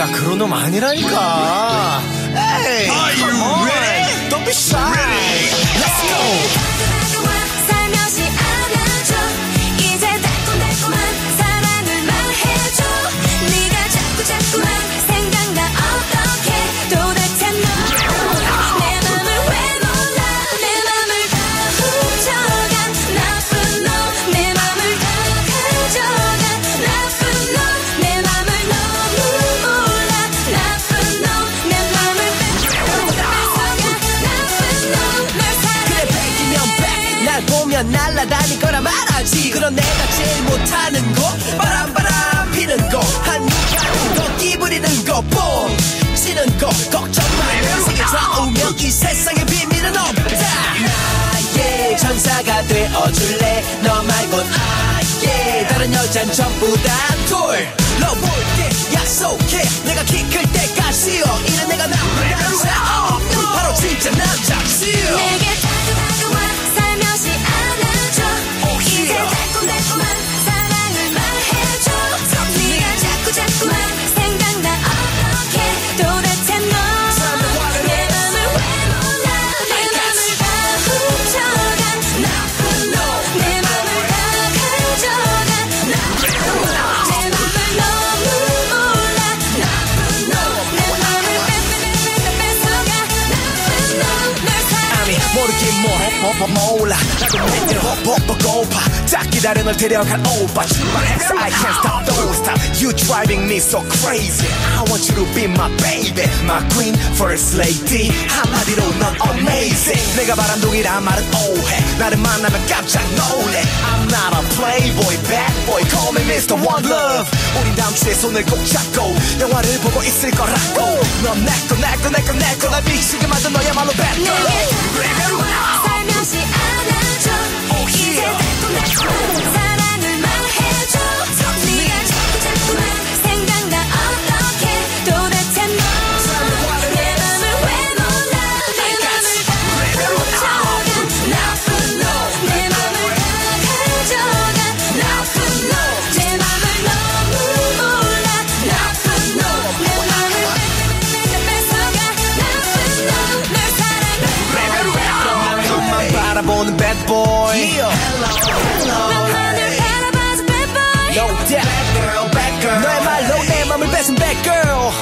나 그런 놈 아니라니까. Hey, come on. Ready? Don't be shy. Ready? Let's go. 살며시 안아줘. 이제 달콤달콤한 사랑을 말해줘. 네가 자꾸만 생각나. 어떡해 도대체 너 내 맘을 왜 몰라. 내 맘을 다 훔쳐간 나쁜 놈. 내 맘을 다 가져간 나쁜 놈. 내 맘을 너무 몰라. 나쁜 놈. 내 맘을 뺏어간 나쁜 놈. 널 사랑해. 그래 100이면 100 날 보면 날아다닐 거라 말하지. 그런 내가 제일 못하는 거 바람 피는 거 한눈가는 거 끼부리는 거 뽕 치는 거 걱정 마. 인생의 좌우명 이 세상에 비밀은 없다. 나의 천사가 되어줄래. 너 말곤 아예 다른 여잔 전부 다 돌려볼게. 약속해 내가 키 클 때까지 이런 내가 나쁜 남자 바로 진짜 남자지. 내게 다가와 살며시 안아줘. 이제 달콤달콤한 사랑을 말해줘. 네가 자꾸만 생각나. 어떡해 도대체 너 내 맘을 왜 몰라. 내 맘을 다 훔쳐간 나쁜 놈. 내 맘을 다 가져간 나쁜 놈. 내 맘을 너무 몰라. 나쁜 놈. 내 맘을 뺏어간 나쁜 놈. 널 사랑해. 모르긴 몰라. 나도 내게 보고파. 딱 기다려 널 데려갈 오빠. 출발 X I can't stop, don't stop. You driving me so crazy. I want you to be my baby, my queen, first lady. 한마디로 넌 amazing. 내가 바람둥이란 말은 오해. 나를 만나면 깜짝 놀래. I'm not a playboy, bad boy. Call me Mr. One Love. 우린 다음 주에 손을 꼭 잡고 영화를 보고 있을 거라고. 넌 내꺼 날 미치게 만든 너야말로 bad girl. 내게 다가와 살며시 안아줘. 이제 달콤달콤한 사랑을 말해줘. 네가 자꾸만 생각나. 어떡해 도대체 너 내 맘을 왜 몰라. 내 맘을 다 훔쳐간 나쁜 놈. 내 맘을 다 가져간 나쁜 놈. 내 맘을 너무 몰라. 나쁜 놈. 내 맘을 뺏어간 나쁜 놈. 널 사랑해. 눈만 바라보는 bad boy. 넌 하늘 바라봐서 bad boy. No doubt, bad girl. 너의 말로 내 맘을 뺏은 bad girl.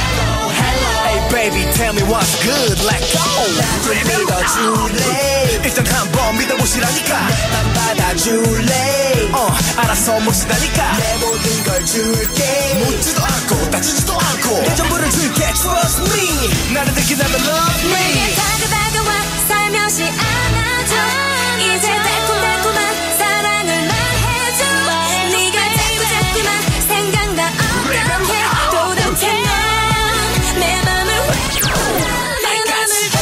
Hey baby, tell me what's good. Let go. 좀 믿어줄래. 일단 한번 믿어보시라니까. 난 받아줄래. 알아서 몫이다니까. 내 모든 걸 줄게. 묻지도 않고 따지지도 않고 내 전부를 줄게. Trust me. 나를 느끼다면 love me. 내게 다가와 살며시 안아줘. 이제 달콤달콤한 사랑을 말해줘. 네가 자꾸만 생각나. 어떡해 도대체 넌 내 맘을 왜 몰라. 내 맘을 다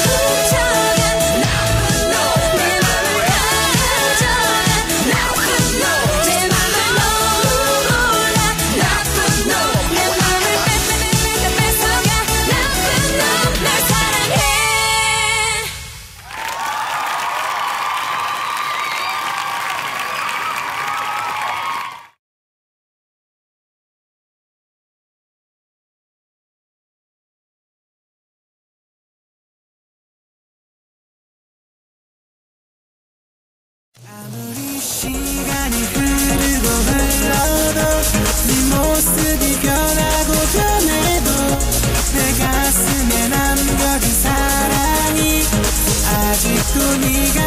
훔쳐간 나쁜 놈. 내 맘을 다 가져간 나쁜 놈. 내 맘을 너무 몰라. 나쁜 놈. 내 맘을 뺏어간 나쁜 놈. 널 사랑해. 아무리 시간이 흐르고 흘러도 네 모습이 변하고 변해도 내 가슴에 남겨진 사랑이 아직도 네가